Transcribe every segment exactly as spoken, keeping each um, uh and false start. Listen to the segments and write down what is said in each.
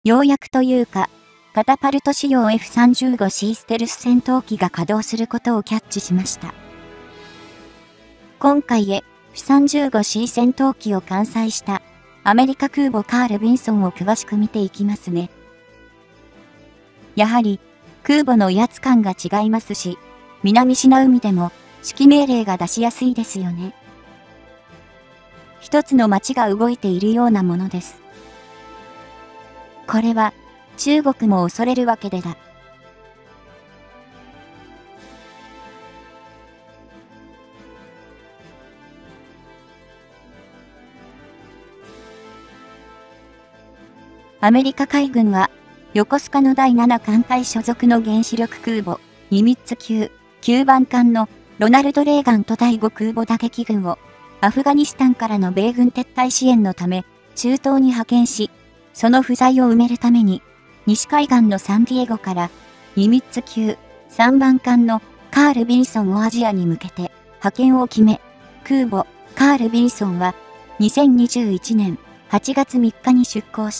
ようやくというか、カタパルト仕様 エフさんじゅうごシー ステルス戦闘機が稼働することをキャッチしました。今回 エフさんじゅうごシー 戦闘機を艦載したアメリカ空母カール・ビンソンを詳しく見ていきますね。やはり空母の威圧感が違いますし、南シナ海でも指揮命令が出しやすいですよね。一つの町が動いているようなものです。これは中国も恐れるわけでだ。アメリカ海軍は横須賀のだいなな艦隊所属の原子力空母ニミッツ級きゅうばん艦のロナルド・レーガンとだいご空母打撃群をアフガニスタンからの米軍撤退支援のため中東に派遣し、その不在を埋めるために西海岸のサンディエゴからニミッツ級さんばん艦のカール・ビンソンをアジアに向けて派遣を決め、空母カール・ビンソンはにせんにじゅういちねんはちがつみっかに出港した。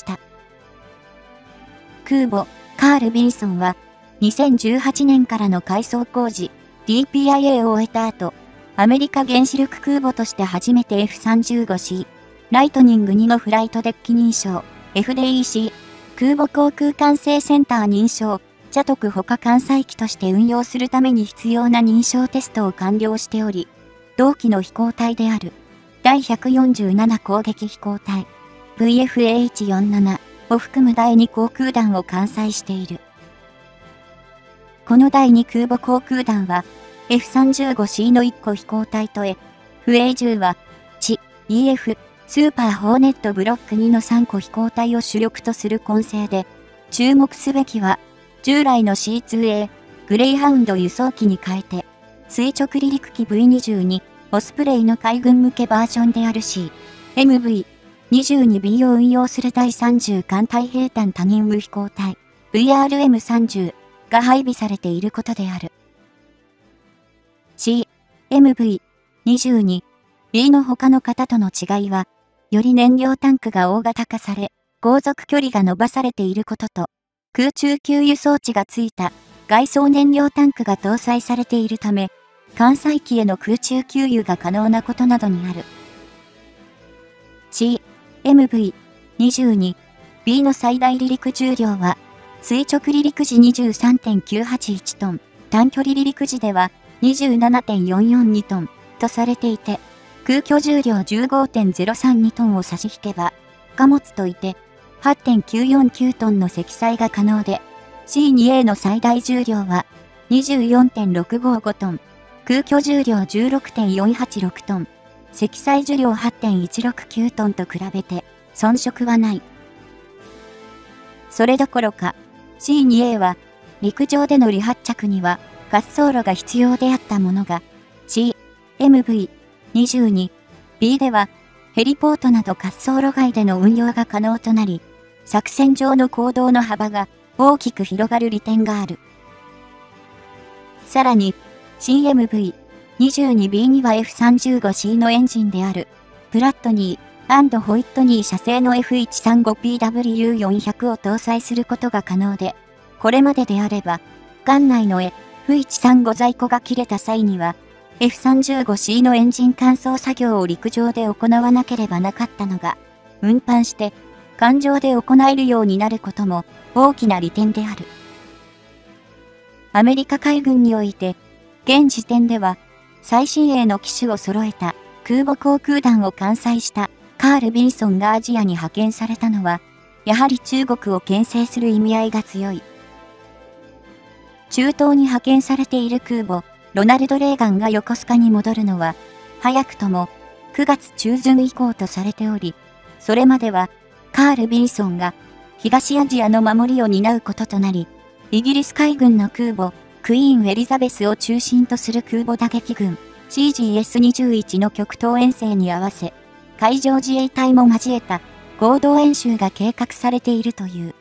空母カール・ビンソンはにせんじゅうはちねんからの改装工事 ディーピーアイエー を終えた後、アメリカ原子力空母として初めて エフさんじゅうごシー ライトニングにのフライトデッキ認証 エフディーシー 空母航空管制センター認証茶徳他艦載機として運用するために必要な認証テストを完了しており、同機の飛行隊であるだいひゃくよんじゅうなな攻撃飛行隊 ブイエフエーエイチよんじゅうなな を含むだいに航空団を艦載している。このだいに空母航空団は エフさんじゅうごシー のいっこ飛行隊と エフエーじゅう は地 イーエフ スーパーホーネットブロックにのさんこ飛行隊を主力とする構成で、注目すべきは従来の シーツーエー グレイハウンド輸送機に変えて垂直離陸機 ブイにじゅうに オスプレイの海軍向けバージョンである シーエムブイにじゅうにビー を運用するだいさんじゅう艦隊兵隊多任務飛行隊 ブイアールエムさんじゅう が配備されていることである。シーエムブイにじゅうにビー の他の型との違いは、より燃料タンクが大型化され、航続距離が伸ばされていることと、空中給油装置がついた外装燃料タンクが搭載されているため、艦載機への空中給油が可能なことなどにある。シーエムブイにじゅうにビー の最大離陸重量は、垂直離陸時 にじゅうさんてんきゅうはちいちトン、短距離離陸時では にじゅうななてんよんよんにトンとされていて、空挙重量 じゅうごてんゼロさんにトンを差し引けば、貨物といて はちてんきゅうよんきゅうトンの積載が可能で、シーツーエー の最大重量は にじゅうよんてんろくごごトン、空挙重量 じゅうろくてんよんはちろくトン、積載重量 はちてんいちろくきゅうトンと比べて遜色はない。それどころか、シーツーエー は陸上での離発着には滑走路が必要であったものが シーエムブイにじゅうにビー ではヘリポートなど滑走路外での運用が可能となり、作戦上の行動の幅が大きく広がる利点がある。さらに シーエムブイにじゅうにビー には エフさんじゅうごシー のエンジンであるプラットニー&ホイットニー社製の エフひゃくさんじゅうごピーダブリューよんひゃく を搭載することが可能で、これまでであれば、艦内の エフひゃくさんじゅうご 在庫が切れた際には、エフさんじゅうごシー のエンジン乾燥作業を陸上で行わなければなかったのが、運搬して艦上で行えるようになることも大きな利点である。アメリカ海軍において、現時点では最新鋭の機種を揃えた空母航空団を艦載したカール・ビンソンがアジアに派遣されたのは、やはり中国を牽制する意味合いが強い。中東に派遣されている空母ロナルド・レーガンが横須賀に戻るのは、早くともくがつ中旬以降とされており、それまではカール・ビンソンが東アジアの守りを担うこととなり、イギリス海軍の空母クイーン・エリザベスを中心とする空母打撃群 シージーエスにじゅういち の極東遠征に合わせ、海上自衛隊も交えた合同演習が計画されているという。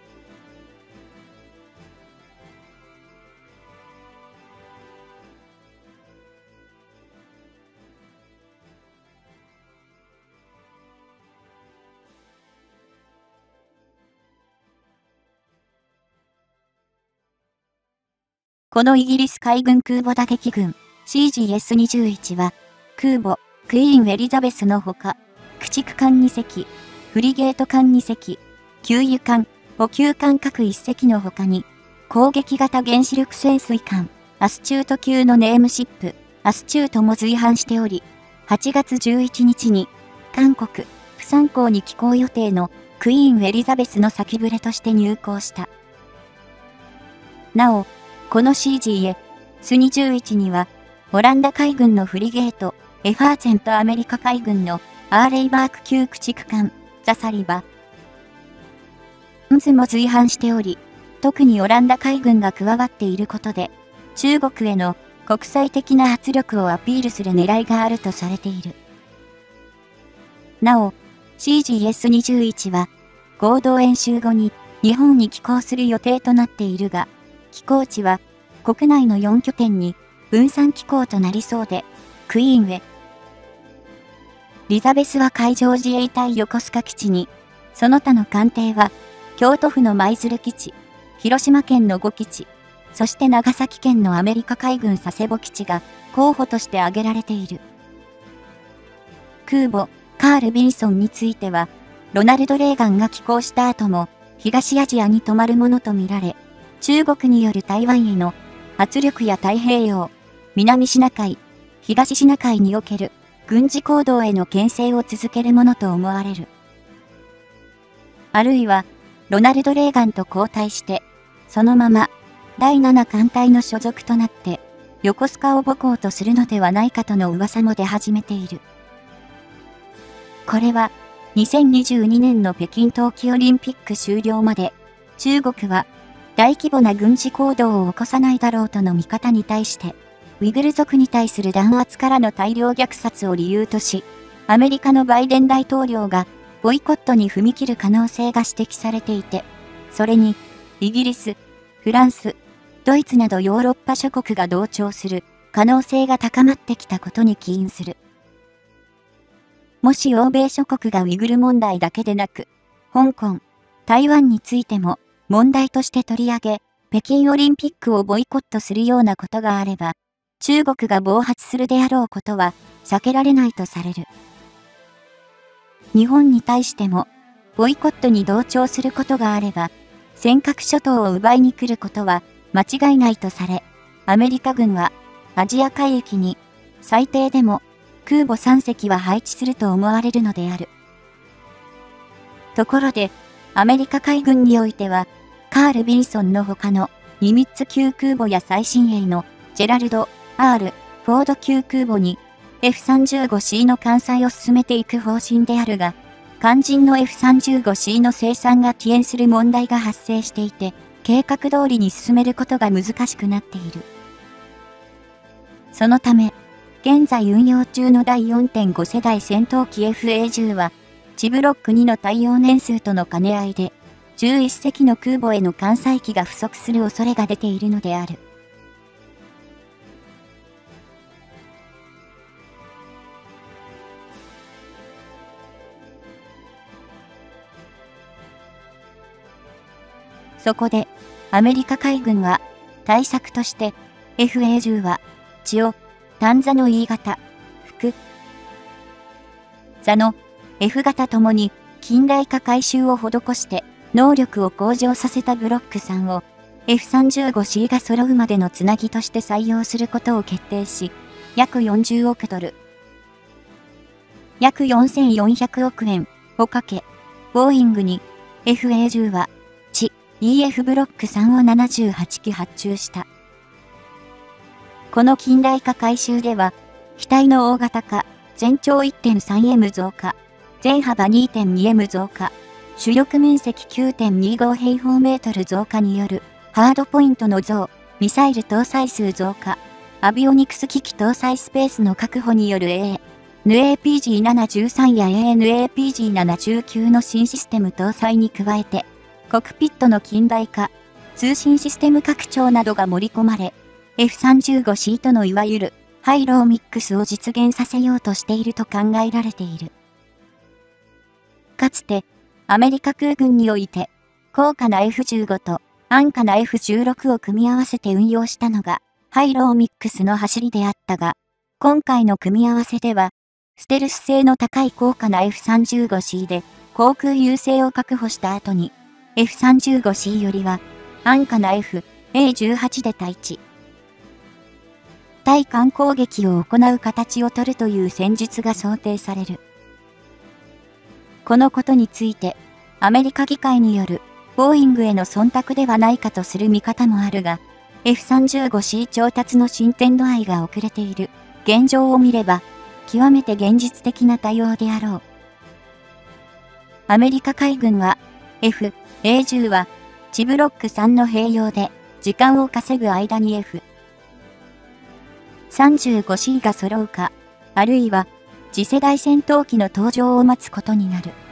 このイギリス海軍空母打撃群 シージーエスにじゅういち は、空母クイーン・エリザベスのほか、駆逐艦にせき、フリゲート艦にせき、給油艦、補給艦各いっせきの他に、攻撃型原子力潜水艦、アスチュート級のネームシップ、アスチュートも随伴しており、はちがつじゅういちにちに、韓国、釜山港に寄港予定のクイーン・エリザベスの先触れとして入港した。なお、この シージーエスにじゅういち には、オランダ海軍のフリゲート、エファーツェンとアメリカ海軍のアーレイバーク級駆逐艦、ザサリバ、ンズも随伴しており、特にオランダ海軍が加わっていることで、中国への国際的な圧力をアピールする狙いがあるとされている。なお、シージーエスにじゅういち は、合同演習後に日本に寄港する予定となっているが、寄港地は国内のよんきょてんに分散寄港となりそうで、クイーンへ。リザベスは海上自衛隊横須賀基地に、その他の艦艇は京都府の舞鶴基地、広島県のご基地、そして長崎県のアメリカ海軍佐世保基地が候補として挙げられている。空母カール・ビンソンについては、ロナルド・レーガンが寄港した後も東アジアに止まるものとみられ、中国による台湾への圧力や太平洋、南シナ海、東シナ海における軍事行動への牽制を続けるものと思われる。あるいは、ロナルド・レーガンと交代して、そのままだいなな艦隊の所属となって、横須賀を母港とするのではないかとの噂も出始めている。これは、にせんにじゅうにねんの北京冬季オリンピック終了まで、中国は大規模な軍事行動を起こさないだろうとの見方に対して、ウイグル族に対する弾圧からの大量虐殺を理由とし、アメリカのバイデン大統領がボイコットに踏み切る可能性が指摘されていて、それに、イギリス、フランス、ドイツなどヨーロッパ諸国が同調する可能性が高まってきたことに起因する。もし欧米諸国がウイグル問題だけでなく、香港、台湾についても問題として取り上げ、北京オリンピックをボイコットするようなことがあれば、中国が暴発するであろうことは避けられないとされる。日本に対しても、ボイコットに同調することがあれば、尖閣諸島を奪いに来ることは間違いないとされ、アメリカ軍はアジア海域に最低でも空母さんせきは配置すると思われるのである。ところで、アメリカ海軍においては、カール・ビンソンの他のニミッツ級空母や最新鋭のジェラルド・ R ・フォード級空母に エフさんじゅうごシー の艦載を進めていく方針であるが、肝心の エフさんじゅうごシー の生産が遅延する問題が発生していて、計画通りに進めることが難しくなっている。そのため、現在運用中のだい よんてんご 世代戦闘機 エフエーじゅう は、地ブロックにの耐用年数との兼ね合いで、じゅういっせきの空母への艦載機が不足する恐れが出ているのである。そこで、アメリカ海軍は、対策として、エフエーじゅう は、血を、単座の イー 型、副座の エフ 型ともに、近代化改修を施して、能力を向上させたブロックさんを、エフさんじゅうごシー が揃うまでのつなぎとして採用することを決定し、約よんじゅうおくドル、約よんせんよんひゃくおくえんをかけ、ボーイングに エフエーじゅう は、地 イーエフ ブロックさんをななじゅうはちき発注した。この近代化改修では、機体の大型化、全長 いってんさんエム 増加、全幅 にてんにエム 増加、主翼面積 きゅうてんにご 平方メートル増加によるハードポイントの増、ミサイル搭載数増加、アビオニクス機器搭載スペースの確保による エーエヌエーピージーななじゅうさん や エーエヌエーピージーななじゅうきゅう の新システム搭載に加えて、コクピットの近代化、通信システム拡張などが盛り込まれ、エフさんじゅうごシー とのいわゆるハイローミックスを実現させようとしていると考えられている。かつて、アメリカ空軍において、高価な エフじゅうご と安価な エフじゅうろく を組み合わせて運用したのが、ハイローミックスの走りであったが、今回の組み合わせでは、ステルス性の高い高価な エフさんじゅうごシー で航空優勢を確保した後に、エフさんじゅうごシー よりは、安価な エフエーじゅうはち で対地。対艦攻撃を行う形を取るという戦術が想定される。このことについて、アメリカ議会による、ボーイングへの忖度ではないかとする見方もあるが、エフさんじゅうごシー 調達の進展度合いが遅れている現状を見れば、極めて現実的な対応であろう。アメリカ海軍は、エフエーじゅう は、地ブロックさんの併用で、時間を稼ぐ間に エフさんじゅうごシー が揃うか、あるいは、次世代戦闘機の登場を待つことになる。